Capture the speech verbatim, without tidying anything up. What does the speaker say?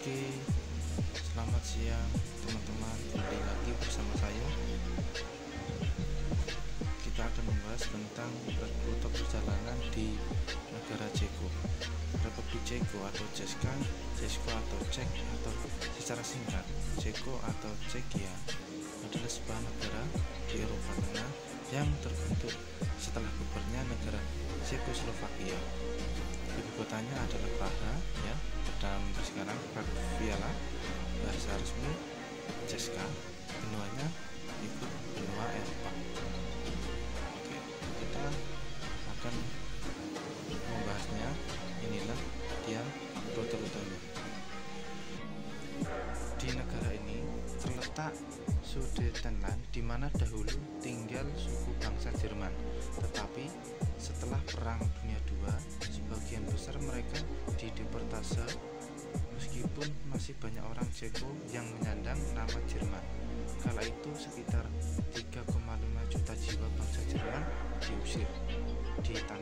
Oke, selamat siang teman-teman. Kembali lagi bersama saya. Kita akan membahas tentang rute perjalanan di negara Ceko, Republik Ceko atau Ceska, Ceko atau Cek atau secara singkat Ceko atau Cekia adalah sebuah negara di Eropa Tengah yang terbentuk setelah bubarnya negara Cekoslovakia. Ibu kotanya adalah Praha, ya, dalam sekarang Praviala, bahasa resmi Ceska, benuanya ikut benua Eropa. Oke, kita akan membahasnya. Inilah dia rute-rutenya. Di negara ini terletak Sudetenland, di mana dahulu tinggal suku bangsa Jerman, tetapi setelah Perang Dunia kedua, sebagian besar mereka dideportase. Meskipun masih banyak orang Ceko yang menyandang nama Jerman, kala itu sekitar tiga koma lima juta jiwa bangsa Jerman diusir di tanah